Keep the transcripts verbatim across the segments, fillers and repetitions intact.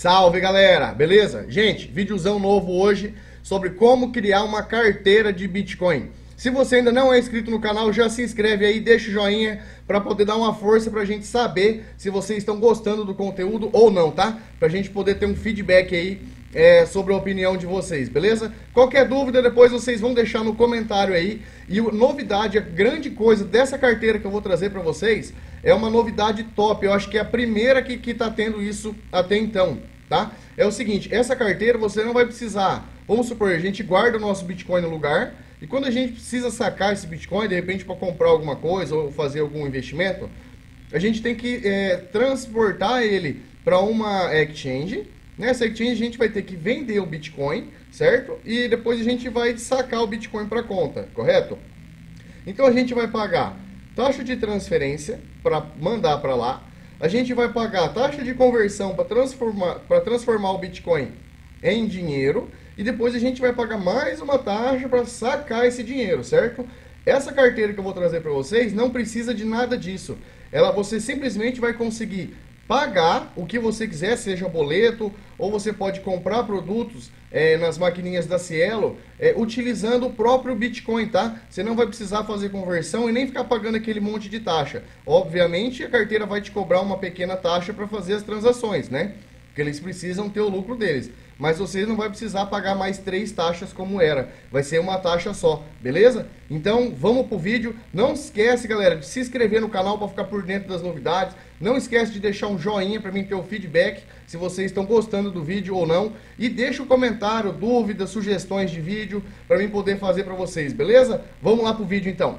Salve, galera, beleza? Gente, videozão novo hoje sobre como criar uma carteira de Bitcoin. Se você ainda não é inscrito no canal, já se inscreve aí, deixa o joinha para poder dar uma força pra gente saber se vocês estão gostando do conteúdo ou não, tá? Pra gente poder ter um feedback aí é, sobre a opinião de vocês, beleza? Qualquer dúvida, depois vocês vão deixar no comentário aí. E a novidade, a grande coisa dessa carteira que eu vou trazer para vocês é uma novidade top. Eu acho que é a primeira que, que tá tendo isso até então, tá? É o seguinte, essa carteira você não vai precisar, vamos supor, a gente guarda o nosso Bitcoin no lugar e quando a gente precisa sacar esse Bitcoin, de repente para comprar alguma coisa ou fazer algum investimento, a gente tem que é, transportar ele para uma exchange. Nessa exchange a gente vai ter que vender o Bitcoin, certo? E depois a gente vai sacar o Bitcoin para conta, correto? Então a gente vai pagar taxa de transferência para mandar para lá. A gente vai pagar taxa de conversão para transformar, para transformar o Bitcoin em dinheiro. E depois a gente vai pagar mais uma taxa para sacar esse dinheiro, certo? Essa carteira que eu vou trazer para vocês não precisa de nada disso. Ela, você simplesmente vai conseguir pagar o que você quiser, seja boleto, ou você pode comprar produtos é, nas maquininhas da Cielo, é, utilizando o próprio Bitcoin, tá? Você não vai precisar fazer conversão e nem ficar pagando aquele monte de taxa. Obviamente, a carteira vai te cobrar uma pequena taxa para fazer as transações, né? Porque eles precisam ter o lucro deles. Mas você não vai precisar pagar mais três taxas como era. Vai ser uma taxa só, beleza? Então, vamos pro vídeo. Não esquece, galera, de se inscrever no canal para ficar por dentro das novidades. Não esquece de deixar um joinha para mim ter o feedback, se vocês estão gostando do vídeo ou não. E deixa um comentário, dúvidas, sugestões de vídeo, para mim poder fazer para vocês, beleza? Vamos lá pro vídeo então.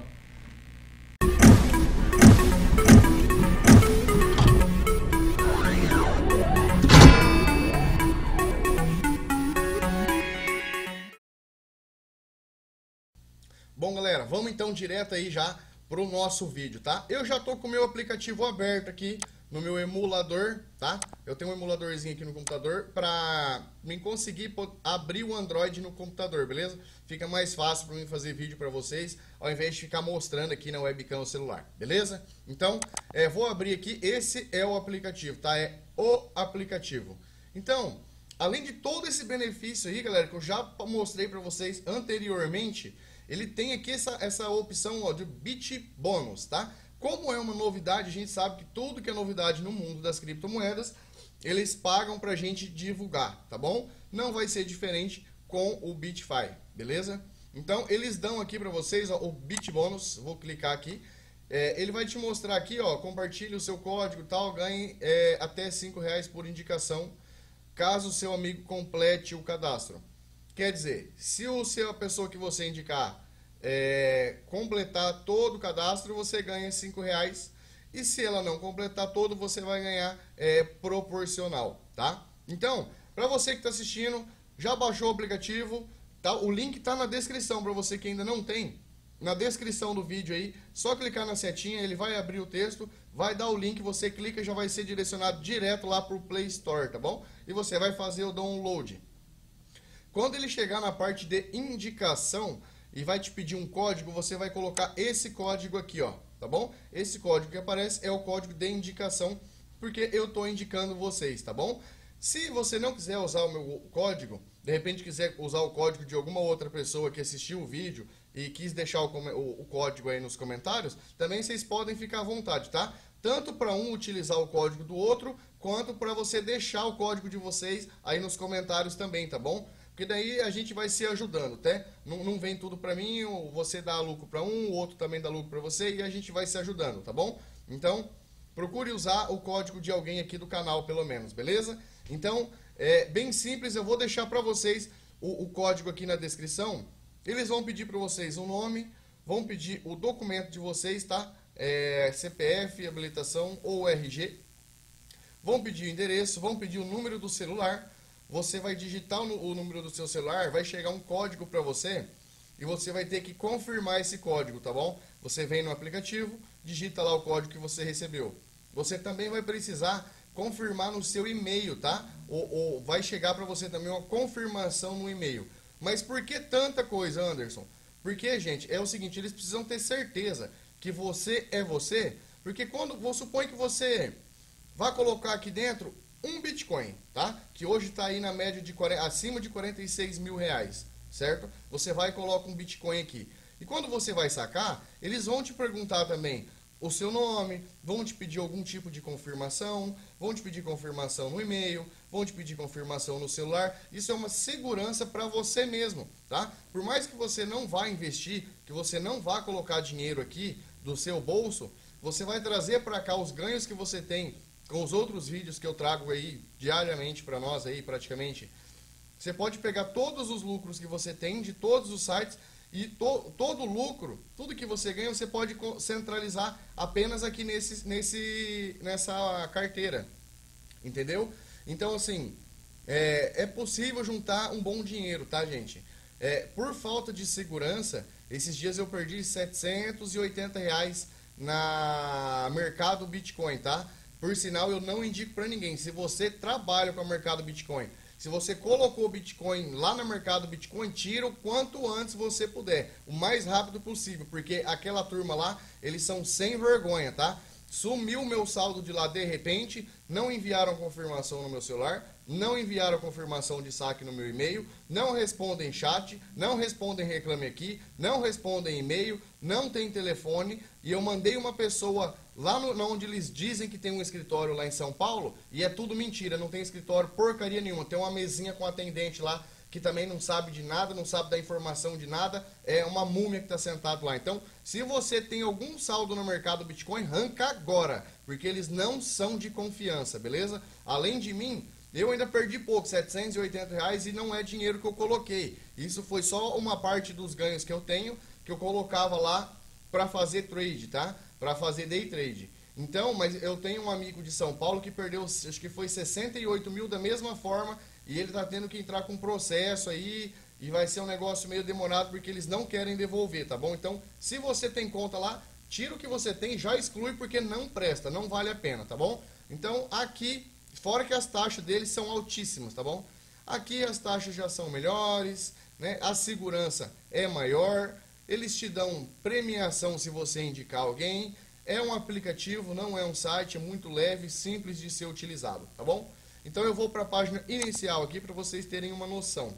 Bom, galera, vamos então direto aí já pro nosso vídeo, tá? Eu já tô com o meu aplicativo aberto aqui no meu emulador, tá? Eu tenho um emuladorzinho aqui no computador pra mim conseguir abrir o Android no computador, beleza? Fica mais fácil pra mim fazer vídeo pra vocês, ao invés de ficar mostrando aqui na webcam o celular, beleza? Então, é, vou abrir aqui, esse é o aplicativo, tá? É o aplicativo. Então, além de todo esse benefício aí, galera, que eu já mostrei pra vocês anteriormente, ele tem aqui essa, essa opção ó, de BitBônus, tá? Como é uma novidade, a gente sabe que tudo que é novidade no mundo das criptomoedas, eles pagam pra gente divulgar, tá bom? Não vai ser diferente com o BitFi, beleza? Então, eles dão aqui pra vocês ó, o BitBônus, vou clicar aqui, é, ele vai te mostrar aqui, ó, compartilhe o seu código e tal, ganhe é, até cinco reais por indicação, caso o seu amigo complete o cadastro. Quer dizer, se o seu, a pessoa que você indicar é, completar todo o cadastro, você ganha cinco reais. E se ela não completar todo, você vai ganhar é, proporcional, tá? Então, para você que está assistindo, já baixou o aplicativo, tá? O link está na descrição para você que ainda não tem. Na descrição do vídeo aí, só clicar na setinha, ele vai abrir o texto, vai dar o link, você clica e já vai ser direcionado direto lá para o Play Store, tá bom? E você vai fazer o download. Quando ele chegar na parte de indicação e vai te pedir um código, você vai colocar esse código aqui, ó, tá bom? Esse código que aparece é o código de indicação, porque eu tô indicando vocês, tá bom? Se você não quiser usar o meu código, de repente quiser usar o código de alguma outra pessoa que assistiu o vídeo e quis deixar o, o, o código aí nos comentários, também vocês podem ficar à vontade, tá? Tanto para um utilizar o código do outro, quanto para você deixar o código de vocês aí nos comentários também, tá bom? Porque daí a gente vai se ajudando, tá? Não, não vem tudo pra mim, você dá lucro pra um, o outro também dá lucro pra você e a gente vai se ajudando, tá bom? Então, procure usar o código de alguém aqui do canal, pelo menos, beleza? Então, é bem simples, eu vou deixar pra vocês o, o código aqui na descrição. Eles vão pedir pra vocês o nome, vão pedir o documento de vocês, tá? É, C P F, habilitação ou R G. Vão pedir o endereço, vão pedir o número do celular. Você vai digitar o número do seu celular, vai chegar um código para você e você vai ter que confirmar esse código, tá bom? Você vem no aplicativo, digita lá o código que você recebeu. Você também vai precisar confirmar no seu e-mail, tá? Ou, ou vai chegar para você também uma confirmação no e-mail. Mas por que tanta coisa, Anderson? Porque, gente, é o seguinte, eles precisam ter certeza que você é você, porque quando, vou supor que você vai colocar aqui dentro um Bitcoin, tá? que hoje está aí na média de quarenta, acima de quarenta e seis mil reais, certo? Você vai e coloca um Bitcoin aqui. E quando você vai sacar, eles vão te perguntar também o seu nome, vão te pedir algum tipo de confirmação, vão te pedir confirmação no e-mail, vão te pedir confirmação no celular. Isso é uma segurança para você mesmo, tá? Por mais que você não vá investir, que você não vá colocar dinheiro aqui do seu bolso, você vai trazer para cá os ganhos que você tem com os outros vídeos que eu trago aí diariamente para nós aí praticamente. Você pode pegar todos os lucros que você tem de todos os sites e to, todo lucro, tudo que você ganha, você pode centralizar apenas aqui nesse, nesse, nessa carteira, entendeu? Então, assim, é, é possível juntar um bom dinheiro, tá, gente? É, por falta de segurança, esses dias eu perdi setecentos e oitenta reais na mercado Bitcoin, tá? Por sinal, eu não indico para ninguém. Se você trabalha com o mercado Bitcoin, se você colocou o Bitcoin lá no mercado Bitcoin, tira o quanto antes você puder, o mais rápido possível, porque aquela turma lá, eles são sem vergonha, tá? Sumiu o meu saldo de lá de repente, não enviaram confirmação no meu celular, não enviaram confirmação de saque no meu e-mail, não respondem chat, não respondem reclame aqui, não respondem e-mail, não tem telefone, e eu mandei uma pessoa lá no, onde eles dizem que tem um escritório lá em São Paulo, e é tudo mentira, não tem escritório porcaria nenhuma, tem uma mesinha com atendente lá, que também não sabe de nada, não sabe da informação de nada, é uma múmia que está sentado lá. Então, se você tem algum saldo no mercado Bitcoin, arranca agora, porque eles não são de confiança, beleza? Além de mim, eu ainda perdi pouco, setecentos e oitenta reais, e não é dinheiro que eu coloquei. Isso foi só uma parte dos ganhos que eu tenho, que eu colocava lá para fazer trade, tá? Para fazer day trade. Então, mas eu tenho um amigo de São Paulo que perdeu, acho que foi sessenta e oito mil da mesma forma, e ele está tendo que entrar com um processo aí, e vai ser um negócio meio demorado, porque eles não querem devolver, tá bom? Então, se você tem conta lá, tira o que você tem, já exclui, porque não presta, não vale a pena, tá bom? Então, aqui, fora que as taxas deles são altíssimas, tá bom? Aqui as taxas já são melhores, né? A segurança é maior, eles te dão premiação se você indicar alguém, é um aplicativo, não é um site, é muito leve, simples de ser utilizado, tá bom? Então eu vou para a página inicial aqui para vocês terem uma noção.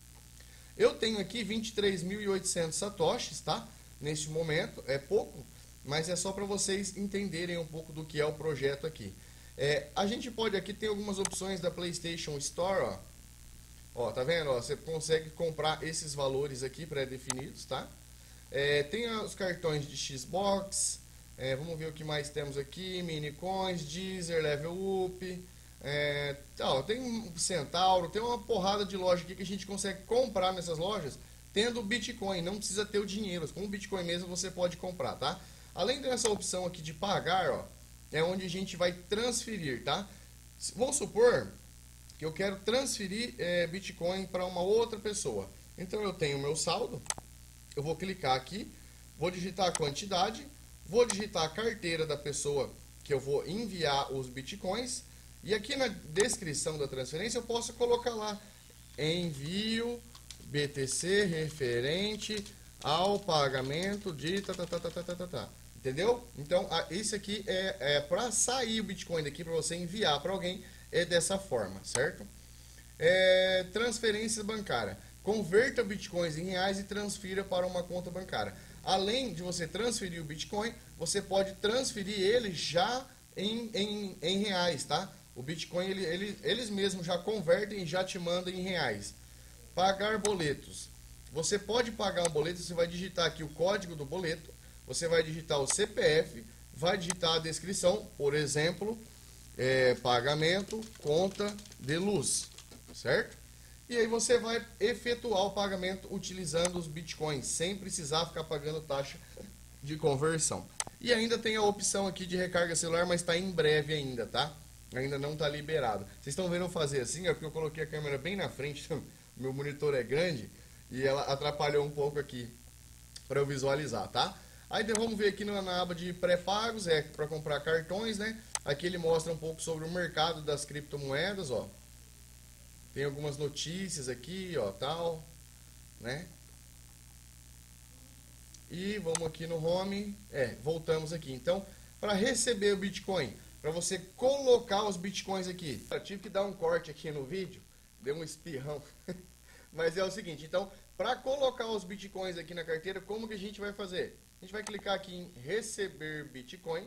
Eu tenho aqui vinte e três mil e oitocentos satoshis, tá? Neste momento, é pouco, mas é só para vocês entenderem um pouco do que é o projeto aqui. É, a gente pode aqui ter algumas opções da PlayStation Store, ó. Ó, tá vendo? Ó, você consegue comprar esses valores aqui pré-definidos, tá? É, tem os cartões de Xbox, é, vamos ver o que mais temos aqui, Minicoins, Deezer, Level Up, é, ó, tem um Centauro, tem uma porrada de loja aqui que a gente consegue comprar nessas lojas tendo Bitcoin, não precisa ter o dinheiro, com o Bitcoin mesmo você pode comprar, tá? Além dessa opção aqui de pagar, ó, é onde a gente vai transferir, tá? Vamos supor que eu quero transferir é, Bitcoin para uma outra pessoa, então eu tenho o meu saldo, eu vou clicar aqui, vou digitar a quantidade, vou digitar a carteira da pessoa que eu vou enviar os Bitcoins, e aqui na descrição da transferência eu posso colocar lá, envio B T C referente ao pagamento de tá, tá, tá, tá, tá, tá, tá. Entendeu? Então, a, isso aqui é, é para sair o Bitcoin daqui, para você enviar para alguém, é dessa forma, certo? É, transferência bancária. Converta Bitcoins em reais e transfira para uma conta bancária. Além de você transferir o Bitcoin, você pode transferir ele já em, em, em reais, tá? O Bitcoin, ele, ele, eles mesmos já convertem e já te mandam em reais. Pagar boletos. Você pode pagar um boleto, você vai digitar aqui o código do boleto, você vai digitar o C P F, vai digitar a descrição, por exemplo, é, pagamento, conta de luz, certo? E aí você vai efetuar o pagamento utilizando os Bitcoins, sem precisar ficar pagando taxa de conversão. E ainda tem a opção aqui de recarga celular, mas está em breve ainda, tá? Ainda não está liberado. Vocês estão vendo eu fazer assim, é porque eu coloquei a câmera bem na frente, meu monitor é grande, e ela atrapalhou um pouco aqui para eu visualizar, tá? Aí vamos ver aqui na, na aba de pré-pagos, é para comprar cartões, né? Aqui ele mostra um pouco sobre o mercado das criptomoedas, ó. Tem algumas notícias aqui, ó, tal, né? E vamos aqui no home, é, voltamos aqui. Então, para receber o Bitcoin, para você colocar os bitcoins aqui. Eu tive que dar um corte aqui no vídeo, deu um espirrão, mas é o seguinte, então, para colocar os bitcoins aqui na carteira, como que a gente vai fazer? A gente vai clicar aqui em receber bitcoin,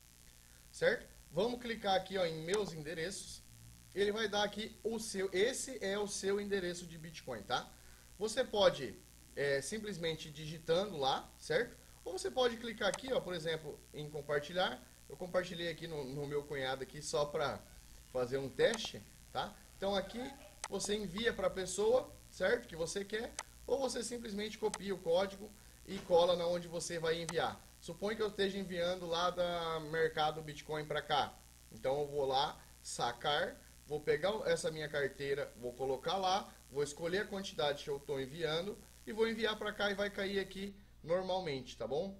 certo? Vamos clicar aqui, ó, em meus endereços, ele vai dar aqui o seu, esse é o seu endereço de bitcoin, tá? Você pode é, simplesmente digitando lá, certo? Ou você pode clicar aqui, ó, por exemplo, em compartilhar. Eu compartilhei aqui no, no meu cunhado aqui só para fazer um teste, tá? Então aqui você envia para a pessoa, certo? Que você quer, ou você simplesmente copia o código e cola na onde você vai enviar. Suponha que eu esteja enviando lá da Mercado Bitcoin para cá. Então eu vou lá, sacar, vou pegar essa minha carteira, vou colocar lá, vou escolher a quantidade que eu estou enviando e vou enviar para cá e vai cair aqui normalmente, tá bom?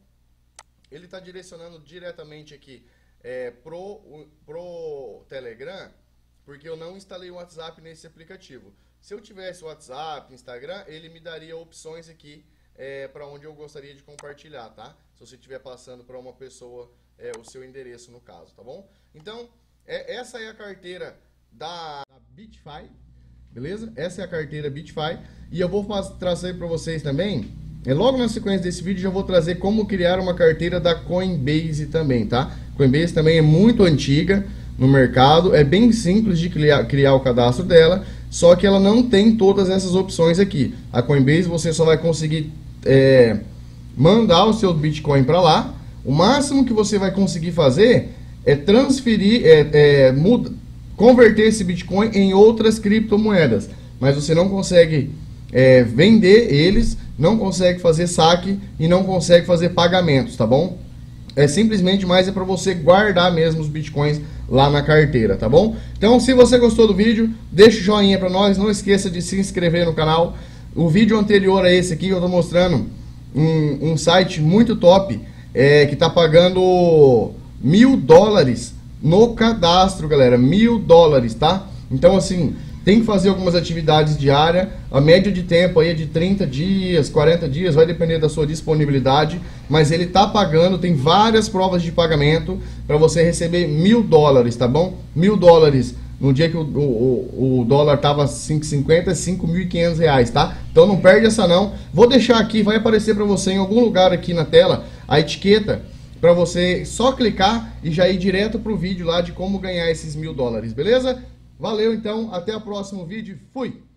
Ele está direcionando diretamente aqui é, pro, pro Telegram, porque eu não instalei o WhatsApp nesse aplicativo. Se eu tivesse o WhatsApp, Instagram, ele me daria opções aqui é, para onde eu gostaria de compartilhar, tá? Se você estiver passando para uma pessoa é, o seu endereço no caso, tá bom? Então, é, essa é a carteira da, da BitFi, beleza? Essa é a carteira BitFi e eu vou trazer para vocês também. É, logo na sequência desse vídeo já vou trazer como criar uma carteira da Coinbase também, tá? Coinbase também é muito antiga no mercado, é bem simples de criar, criar o cadastro dela, só que ela não tem todas essas opções aqui. A Coinbase você só vai conseguir é, mandar o seu Bitcoin para lá. O máximo que você vai conseguir fazer é transferir, é, é, muda, converter esse Bitcoin em outras criptomoedas, mas você não consegue é, vender eles, não consegue fazer saque e não consegue fazer pagamentos, tá bom? É simplesmente mais é para você guardar mesmo os bitcoins lá na carteira, tá bom? Então, se você gostou do vídeo, deixa o joinha para nós, não esqueça de se inscrever no canal. O vídeo anterior a esse aqui eu tô mostrando um, um site muito top é, que tá pagando mil dólares no cadastro, galera, mil dólares, tá? Então, assim, tem que fazer algumas atividades diárias, a média de tempo aí é de trinta dias, quarenta dias, vai depender da sua disponibilidade, mas ele tá pagando, tem várias provas de pagamento para você receber mil dólares, tá bom? Mil dólares no dia que o, o, o dólar tava cinco e cinquenta, cinco mil e quinhentos reais, tá? Então não perde essa não. Vou deixar aqui, vai aparecer para você em algum lugar aqui na tela a etiqueta para você só clicar e já ir direto pro vídeo lá de como ganhar esses mil dólares, beleza? Valeu então, até o próximo vídeo, fui!